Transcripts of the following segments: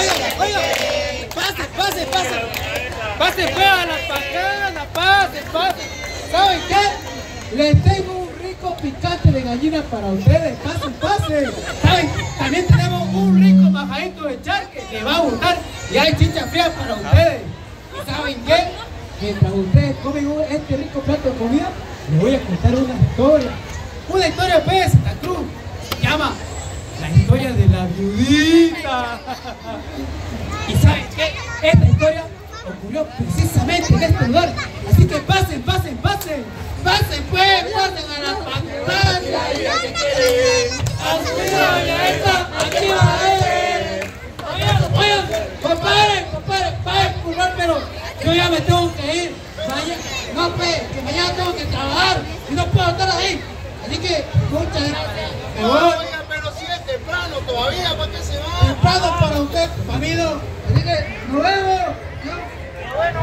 Oiga, pase. Pase, a la pacana, pase. ¿Saben qué? Les tengo un rico picante de gallina para ustedes. Pase. ¿Saben? También tenemos un rico majadito de charque que va a gustar. Y hay chicha fría para ustedes. ¿Y saben qué? Mientras ustedes comen este rico plato de comida, les voy a contar una historia. Una historia pues de Santa Cruz. Se llama la historia de la viudita. ¿Y saben qué? Esta historia ocurrió precisamente en este lugar. Así que pasen. Pasen pues, pasen a la pantalla. A su doña esta, aquí va a ver. Oigan, compadre, va a disculpar, pero yo ya me tengo que ir. No, pues, que mañana tengo que trabajar y no puedo estar ahí. Así que, muchas gracias. Me voy. Oiga, pero si es temprano todavía, ¿para qué se va? Temprano para usted, marido. Así que, nos vemos. Bueno,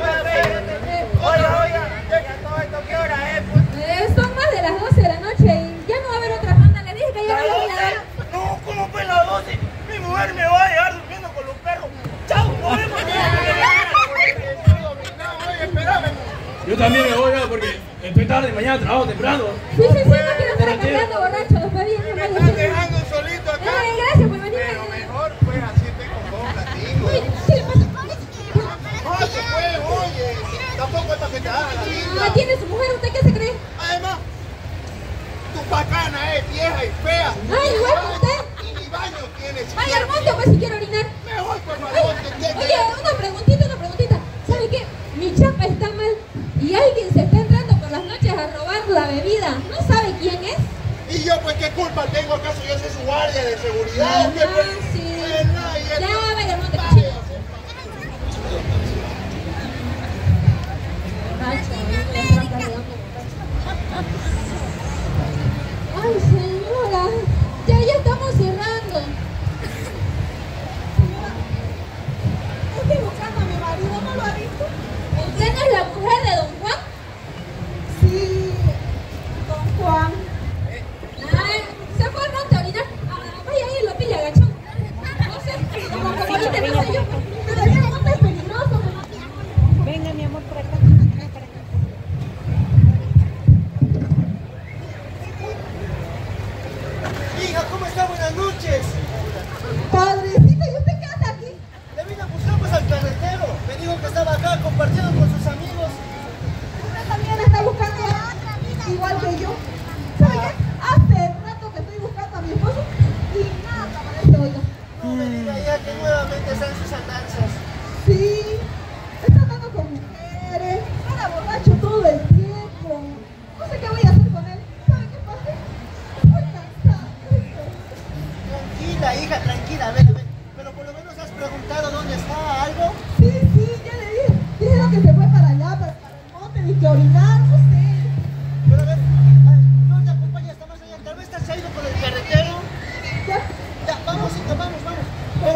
oiga, ya todo esto, ¿qué hora es? Pues? Son más de las 12 de la noche y ya no va a haber otra banda. Le dije que ya no iba a ir. No, ¿cómo fue las 12? Mi mujer me va a dejar durmiendo con los perros. ¡Chao! ¡Nos vemos! Oye, espérame. Yo también me voy ya porque estoy tarde, mañana trabajo temprano. Sí, no quiero estar cantando borracho. Después viene Me están dejando solito acá. Gracias por venir. Pero mejor, pues, así tengo dos platicos. ¿Qué le pasa? No se puede, oye. Tampoco es para que te haga la vida. Tiene su mujer, ¿usted qué se cree? Además, tu pacana es vieja y fea. Ay, igual que usted. Y ni baño tienes. Vaya al monte, pues, si quiere orinar. Me voy por favor. Oye, una preguntita. ¿Sabe qué? Mi chapa está mal y alguien se está entrando por las noches a robar la bebida. ¿No sabe quién es? Y yo, pues, ¿qué culpa tengo? ¿Acaso yo soy su guardia de seguridad? ¿O qué? Sí. Ya, vaya al monte, Ay, señora, ya estamos cerrando. Estoy buscando a mi marido, ¿no lo ha visto? ¿Usted no es la mujer de don Juan? Sí, don Juan. Ay, se fue al monte a orinar. Vaya ahí, lo pilla, gachón. No sé, como ahorita no sé yo. Pero el monte es peligroso. Venga, mi amor, por acá. Hija, ¿cómo está? Buenas noches. Padrecita, ¿y usted qué hace aquí? Le vine a buscar pues al carretero. Me dijo que estaba acá compartiendo con sus amigos. Usted también está buscando igual que yo. ¿Sabe qué? Hace rato que estoy buscando a mi esposo y nada aparece, oiga. No me diga ya que nuevamente están sus andanzas. Sí, está andando con mujeres, anda borracho todo el tiempo. No sé qué voy a hacer con él. ¿Sabe qué pasa? Estoy cansada. Tranquila, hija, tranquila. A ver. Pero por lo menos has preguntado dónde está algo. Sí, ya le dije. Dijeron que se fue para allá, para el monte, ni que orinar, no sé. Pero a ver, no te acompañas hasta más allá. Tal vez te has ido con el carretero. Ya, vamos, hija, vamos. Pero...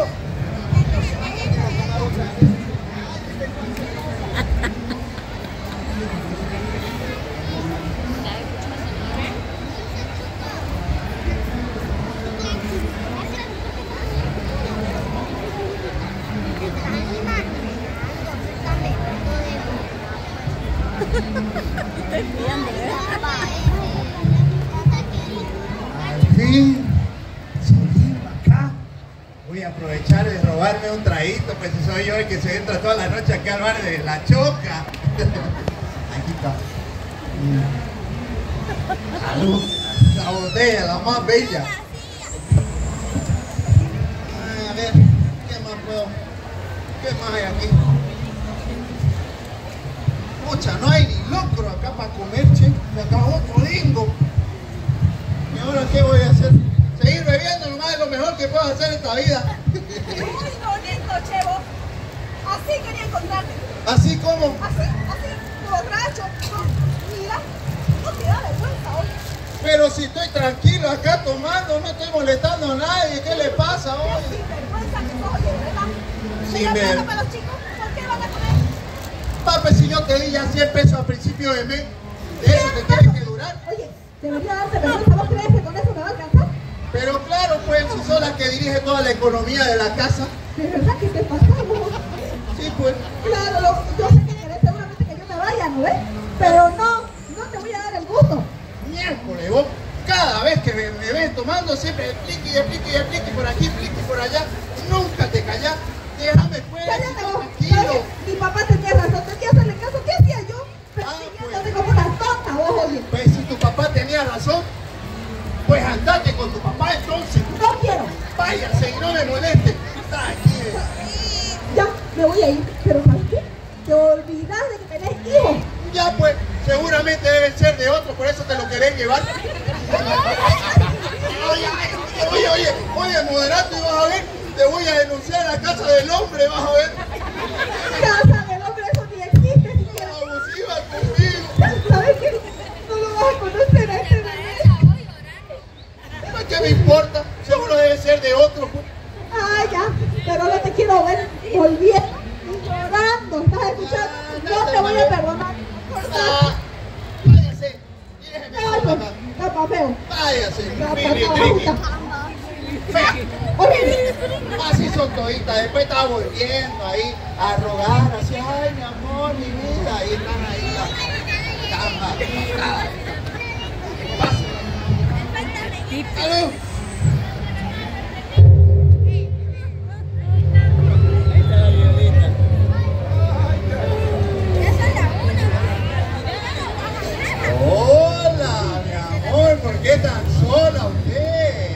Sí, soy acá. Voy a aprovechar de robarme un traguito, pues si soy yo el que se entra toda la noche acá al bar de La Choca. Aquí está. Salud. La botella, la más bella. Ay, a ver, ¿qué más puedo? ¿Qué más hay aquí? Pucha, no hay ni locro acá para comer, che. Me acabó otro lingo. ¿Y ahora qué voy a hacer? Seguir bebiendo nomás es lo mejor que puedo hacer en esta vida. Muy bonito, Chevo. Así quería encontrarte. ¿Así como? Así, borracho. Mira, no te da vergüenza hoy. Pero si estoy tranquilo acá tomando, no estoy molestando a nadie. ¿Qué le pasa hoy? Sin vergüenza que sos, oye, ¿verdad? Sin Mira, ver- plata para los chicos, ¿por qué van a comer? Papi, si yo te di ya 100 pesos al principio de mes, ¿de eso te tienes que durar? Oye, debería darte vergüenza. ¿Vos crees que con eso me va a alcanzar? Pero claro, pues, si sos la que dirige toda la economía de la casa. ¿De verdad que te pasamos? Sí, pues. Claro, yo sé que querés seguramente que yo me vaya, ¿no ves? Pero no te voy a dar el gusto. Miércoles, vos, cada vez que me ves tomando, siempre explique por aquí, explique por allá. Nunca te callás. Déjame pues, Cállate vos. tranquilo. Mi papá tenía razón, tenía que hacerle caso. ¿Qué hacía yo? Persiguiéndote como una tonta, vos, oye. Pues si tu papá tenía razón, pues andate con tu papá entonces. No quiero. Váyase y no me moleste. Tranquilo. Ya, me voy a ir. Pero ¿sabes qué? Te olvidas de que tenés hijos. Ya pues, seguramente deben ser de otro, por eso te lo querés llevar. Oye, moderato, y vas a ver, te voy a denunciar a la casa del hombre, vas a ver. Casa del hombre, eso ni existe siquiera. Abusiva conmigo. ¿Sabes qué? No lo vas a conocer a este bebé. Pues, ¿qué me importa? Seguro debe ser de otro. Pues. Ah, ya, pero no te quiero ver volviendo y llorando. ¿Estás escuchando? No te voy a perdonar. Ah, váyase. Y déjeme Ay, con pues, papá. papá feo. Váyase. Papá, Miri, papá, triqui. Fea. Horrible. Así son toditas. Después estaba volviendo ahí a rogar. Así, ay, mi amor, mi vida. Ahí están ahí las camas. ¡Salud! Hola, mi amor, ¿por qué tan sola usted?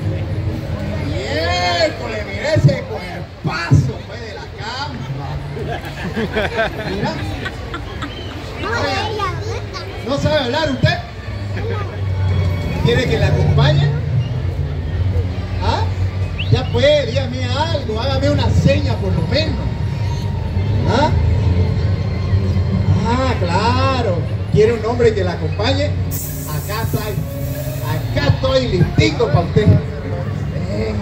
Miércoles, mira ese cuerpazo fue de la cama. Mira. ¿No sabe hablar usted? ¿Quiere que la acompañe? ¿Ah? Ya puede, dígame algo, hágame una seña por lo menos. ¿Ah? Ah, claro. ¿Quiere un hombre que la acompañe? Acá estoy listito para usted. Ven.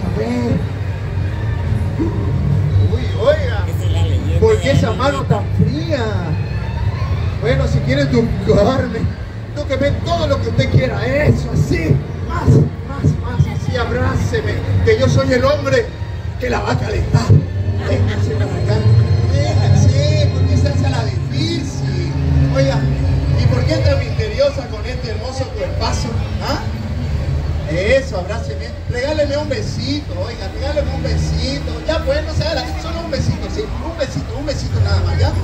Uy, oiga. ¿Por qué esa mano tan fría? Bueno, si quiere tocarme, tóqueme todo lo que usted quiera. Eso, así. Más, así, abráceme. Que yo soy el hombre que la va a calentar. Véngase para acá. Véngase, ¿por qué se hace la difícil? Oiga, ¿y por qué tan misteriosa con este hermoso cuerpazo? ¿Ah? Eso, abráceme. Regáleme un besito, oiga, regáleme un besito. Ya pues, no se haga, solo un besito, ¿sí? Un besito nada más, ¿ya?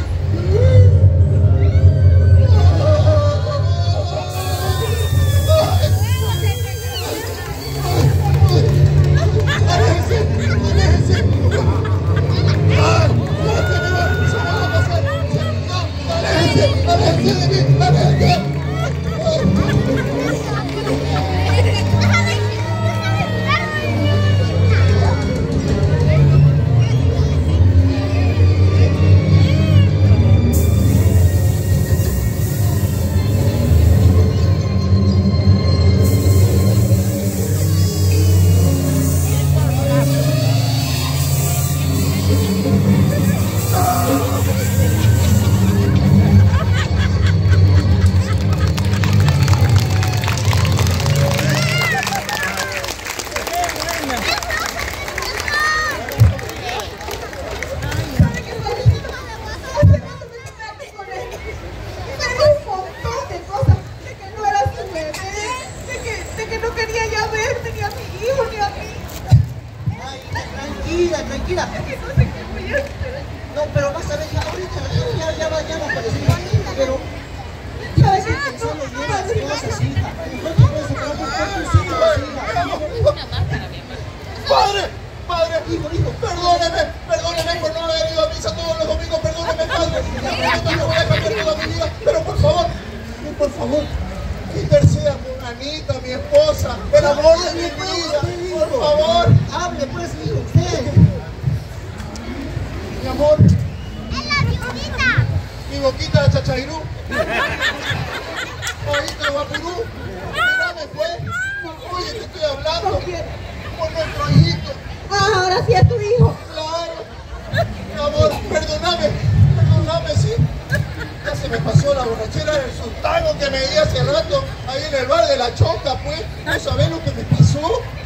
Tranquila. No, pero vas a ver, ya ahorita ya va a aparecer. Pero, ¿sabes qué? Pensando bien las cosas, hija. No te puedes separar por tus hijos, hija. Padre, hijo, perdóneme por no haber ido a misa todos los domingos, perdóneme, padre. Yo también voy a cambiar toda mi vida, pero por favor, interceda por Anita, mi esposa, el amor de mi vida, por favor. Hable pues, hijo, usted. Mi amor. ¡Es la boquita! Mi boquita de chachairú. Oíste, guapurú. Mírame, pues. Oye, te estoy hablando. Por nuestro hijito. Ah, ahora sí es tu hijo. Claro. Mi amor, perdóname, sí. Ya se me pasó la borrachera del sultano que me di hace rato ahí en el bar de la Choca, pues. ¿No sabés lo que me pasó?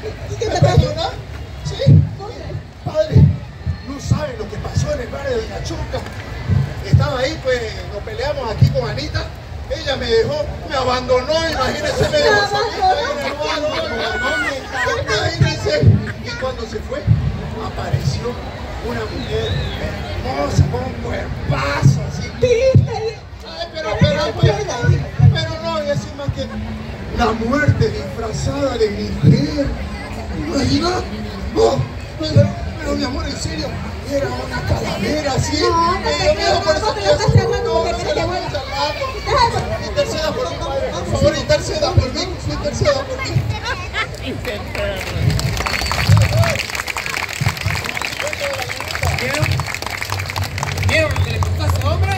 padre de doña Chuca. Estaba ahí, pues nos peleamos aquí con Anita. Ella me dejó, me abandonó, imagínense, me dejó solita ahí en el barrio. Imagínense. Y cuando se fue, apareció una mujer hermosa, con un cuerpazo así. Ay, pero no, y así más que la muerte disfrazada de mujer. ¿Imaginas? Oh, pero mi amor, en serio, era una calavera así. No, no te creo, por no te lo estás charlando porque te voy a... Interceda por mi madre, por favor, interceda por mí, interceda por mí. ¿Vieron lo que le pasó a ese hombre?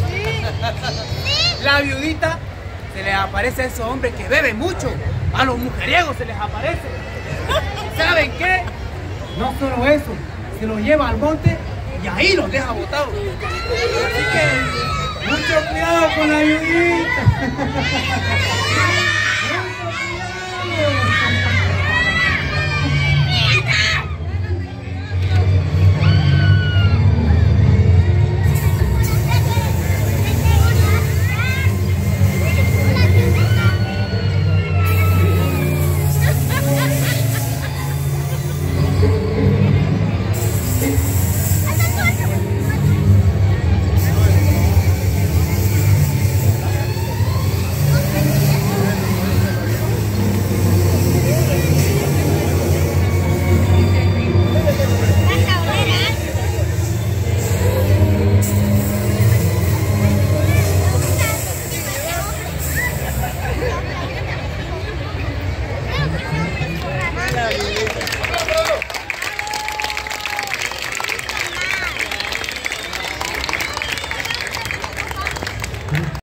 La viudita se les aparece a esos hombres que beben mucho. A los mujeriegos se les aparece. ¿Saben qué? No solo eso, se los lleva al monte y ahí los deja botados. Así que mucho cuidado con la viudita.